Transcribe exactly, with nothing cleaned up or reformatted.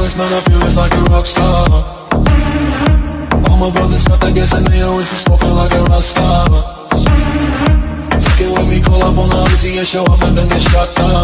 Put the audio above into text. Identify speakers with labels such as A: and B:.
A: fearless, man, I feel it's like a rock star. All my brothers got that gas and they always be smoking like a rock star. Fucking with me, call up on the Uzi and show up and then get shot down.